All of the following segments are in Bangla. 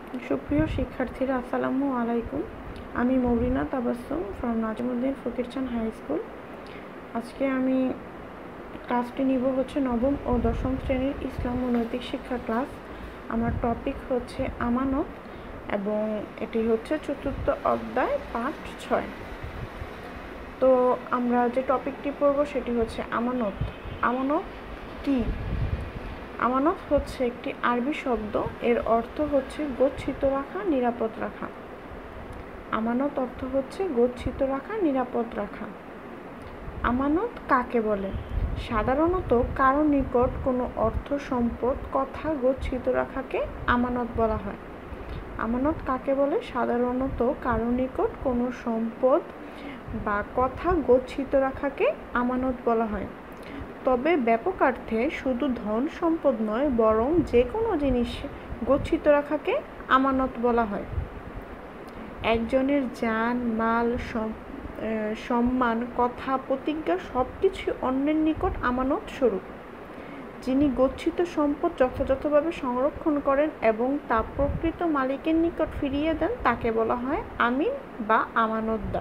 সুপ্রিয় শিক্ষার্থীরা, আসসালামু আলাইকুম। আমি Maurina Tabassum from Nazimuddin Fakirchan high school. আজকে আমি ক্লাসটি নিব হচ্ছে নবম ও দশম শ্রেণীর ইসলাম ও নৈতিক শিক্ষা ক্লাস। আমার টপিক হচ্ছে আমানত এবং এটি হচ্ছে চতুর্থ অধ্যায় পাঠ 6। তো আমরা যে টপিকটি পড়ব সেটি হচ্ছে আমানত। আমানত কি? আমানত হচ্ছে একটি আরবি শব্দ। এর অর্থ হচ্ছে গচ্ছিত রাখা, নিরাপদ রাখা। আমানত অর্থ হচ্ছে গচ্ছিত রাখা, নিরাপদ রাখা। আমানত কাকে বলে? সাধারণত কারো নিকট কোনো অর্থ, সম্পদ, কথা গচ্ছিত রাখাকে আমানত বলা হয়। আমানত কাকে বলে? সাধারণত কারো নিকট কোনো সম্পদ বা কথা গচ্ছিত রাখাকে আমানত বলা হয়। তবে ব্যাপকার্থে শুধু ধন সম্পদ নয়, বরং যে কোনো জিনিস গচ্ছিত রাখাকে আমানত বলা হয়। একজনের জান, মাল, সম্মান, কথা, প্রতিজ্ঞা সবকিছু অন্যের নিকট আমানত স্বরূপ। যিনি গচ্ছিত সম্পদ যথাযথভাবে সংরক্ষণ করেন এবং তা প্রকৃত মালিকের নিকট ফিরিয়ে দেন তাকে বলা হয় আমিন বা আমানতদার।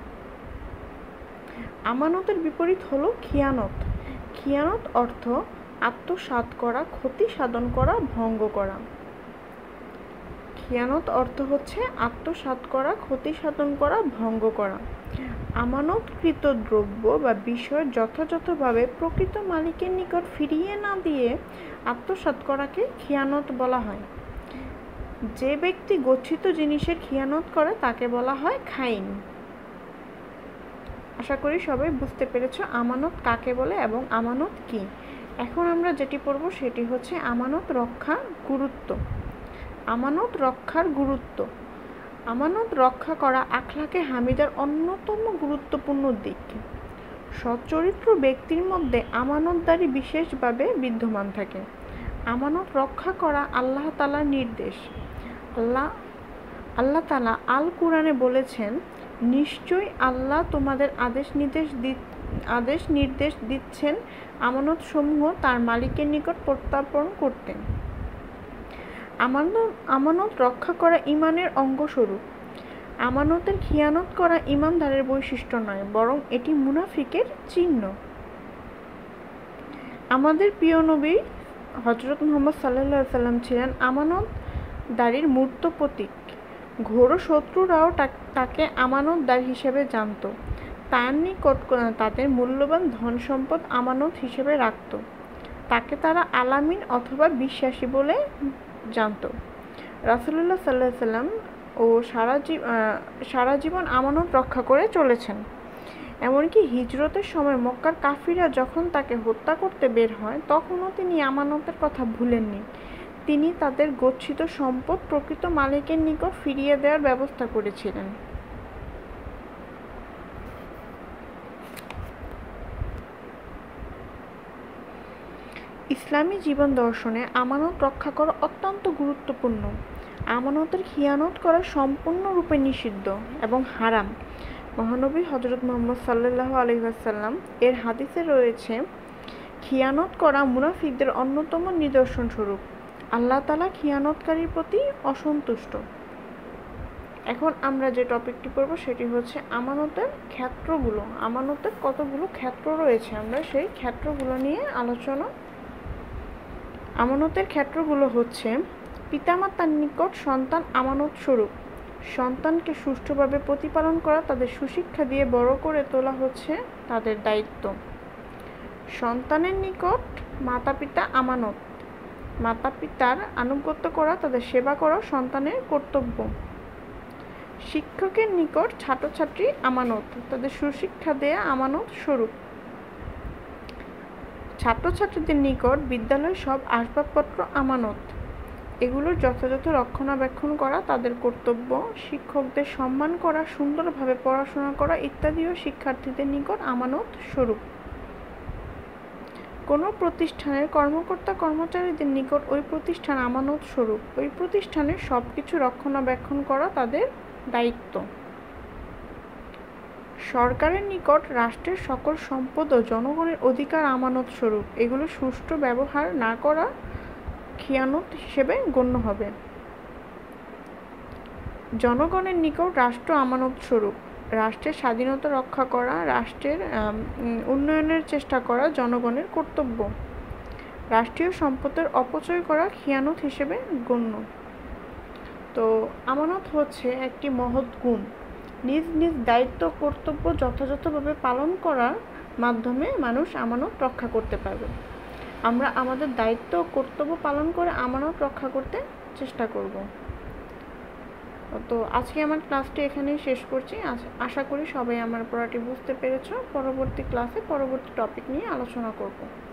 আমানতের বিপরীত হলো খিয়ানত। খিয়ানত অর্থ আত্মসাৎ করা, ক্ষতি সাধন করা, ভঙ্গ করা। খিয়ানত অর্থ হচ্ছে আত্মসাৎ করা, ক্ষতি সাধন করা, ভঙ্গ করা। আমানতকৃত দ্রব্য বা বিষয় যথাযথভাবে প্রকৃত মালিকের নিকট ফিরিয়ে না দিয়ে আত্মসাৎ করাকে খিয়ানত বলা হয়। যে ব্যক্তি গচ্ছিত জিনিসের খিয়ানত করে তাকে বলা হয় খাইন। আশা করি সবাই বুঝতে পেরেছ আমানত কাকে বলে এবং আমানত কি। এখন আমরা যেটি পড়ব সেটি হচ্ছে আমানত রক্ষার গুরুত্ব। আমানত রক্ষার গুরুত্ব। আমানত রক্ষা করা আখলাকে হামিদার অন্যতম গুরুত্বপূর্ণ দিক। সচ্চরিত্র ব্যক্তির মধ্যে আমানতদারি বিশেষভাবে বিদ্যমান থাকে। আমানত রক্ষা করা আল্লাহ তাআলার নির্দেশ। আল্লাহ তাআলা আল কুরআনে বলেছেন, নিশ্চয়ই আল্লাহ তোমাদের আদেশ নির্দেশ দিচ্ছেন আমানতসমূহ তার মালিকের নিকট প্রত্যার্পণ করতে। আমানত রক্ষা করা ঈমানের অঙ্গস্বরূপ। আমানতের খিয়ানত করা ঈমানদারের বৈশিষ্ট্য নয়, বরং এটি মুনাফিকের চিহ্ন। আমাদের প্রিয় নবী হযরত মুহাম্মদ সাল্লাল্লাহু আলাইহি ওয়াসাল্লাম ছিলেন আমানতদারির মূর্ত প্রতীক। ঘোর শত্রুরাও তাকে আমানতদার হিসেবে জানত। তার নিকট তাদের মূল্যবান ধন সম্পদ আমানত হিসেবে রাখত। তাকে তারা আলামিন অথবা বিশ্বাসী বলে জানত। রাসূলুল্লাহ সাল্লাল্লাহু আলাইহি ওয়াসাল্লাম ও সারা জীবন আমানত রক্ষা করে চলেছেন। এমনকি হিজরতের সময় মক্কার কাফিররা যখন তাকে হত্যা করতে বের হয়, তখনও তিনি আমানতের কথা ভুলেননি। তিনি তাদের গচ্ছিত সম্পদ প্রকৃত মালিকের নিকট ফিরিয়ে দেওয়ার ব্যবস্থা করেছিলেন। ইসলামী জীবন দর্শনে আমানত রক্ষা করা অত্যন্ত গুরুত্বপূর্ণ। আমানতের খিয়ানত করা সম্পূর্ণরূপে নিষিদ্ধ এবং হারাম। মহানবী হযরত মুহাম্মদ সাল্লাল্লাহু আলাইহি ওয়াসাল্লাম এর হাদিসে রয়েছে, খিয়ানত করা মুনাফিকদের অন্যতম নিদর্শন স্বরূপ। আল্লাহ তাআলা খিয়ানতকারীর প্রতি অসন্তুষ্ট। এখন আমরা যে টপিকটি পড়ব সেটি হচ্ছে আমানতের ক্ষেত্রগুলো। আমানতের কতগুলো ক্ষেত্র রয়েছে, আমরা সেই ক্ষেত্রগুলো নিয়ে আলোচনা। আমানতের ক্ষেত্রগুলো হচ্ছে পিতামাতার নিকট সন্তান আমানত স্বরূপ। সন্তানকে সুষ্ঠুভাবে প্রতিপালন করা, তাদের সুশিক্ষা দিয়ে বড় করে তোলা হচ্ছে তাদের দায়িত্ব। সন্তানের নিকট মাতা পিতা আমানত। মাতা পিতার আনুগত্য করা, তাদের সেবা করা সন্তানের কর্তব্য। শিক্ষকের নিকট ছাত্রছাত্রী আমানত, তাদের সুশিক্ষা দেয়া আমানত স্বরূপ। ছাত্রছাত্রীদের নিকট বিদ্যালয়ের সব আসবাবপত্র আমানত, এগুলোর যথাযথ রক্ষণাবেক্ষণ করা তাদের কর্তব্য। শিক্ষকদের সম্মান করা, সুন্দরভাবে পড়াশোনা করা ইত্যাদিও শিক্ষার্থীদের নিকট আমানত স্বরূপ। কোনো প্রতিষ্ঠানের কর্মকর্তা কর্মচারীদের নিকট ওই প্রতিষ্ঠান আমানত স্বরূপ। ওই প্রতিষ্ঠানের সব কিছু রক্ষণাবেক্ষণ করা তাদের দায়িত্ব। সরকারের নিকট রাষ্ট্রের সকল সম্পদ ও জনগণের অধিকার আমানত স্বরূপ। এগুলো সুষ্ঠু ব্যবহার না করা খিয়ানত হিসেবে গণ্য হবে। জনগণের নিকট রাষ্ট্র আমানত স্বরূপ। রাষ্ট্রের স্বাধীনতা রক্ষা করা, রাষ্ট্রের উন্নয়নের চেষ্টা করা জনগণের কর্তব্য। রাষ্ট্রীয় সম্পদের অপচয় করা খিয়ানত হিসেবে গণ্য। তো আমানত হচ্ছে একটি মহৎ গুণ। নিজ নিজ দায়িত্ব কর্তব্য যথাযথভাবে পালন করার মাধ্যমে মানুষ আমানত রক্ষা করতে পারবে। আমরা আমাদের দায়িত্ব কর্তব্য পালন করে আমানত রক্ষা করতে চেষ্টা করব। তো আজকে আমার ক্লাসটি এখানেই শেষ করছি। আশা করি সবাই আমার পড়াটি বুঝতে পেরেছো। পরবর্তী ক্লাসে পরবর্তী টপিক নিয়ে আলোচনা করব।